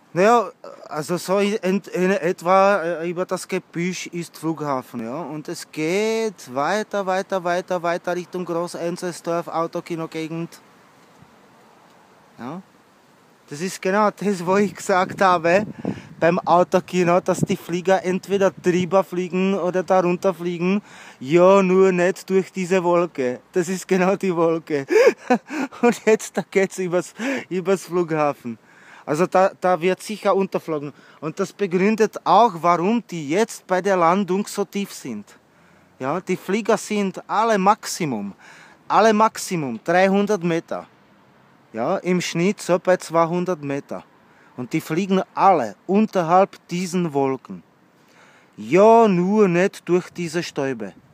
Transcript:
Naja, also so in etwa über das Gebüsch ist Flughafen, ja. Und es geht weiter, weiter, weiter, weiter Richtung Groß-Enzersdorf, Autokino-Gegend. Ja. Das ist genau das, wo ich gesagt habe beim Autokino, dass die Flieger entweder drüber fliegen oder darunter fliegen. Ja, nur nicht durch diese Wolke. Das ist genau die Wolke. Und jetzt da geht's übers Flughafen. Also da wird sicher unterflogen. Und das begründet auch, warum die jetzt bei der Landung so tief sind. Ja, die Flieger sind alle Maximum 300 Meter. Ja, im Schnitt so bei 200 Meter. Und die fliegen alle unterhalb diesen Wolken. Ja, nur nicht durch diese Stäube.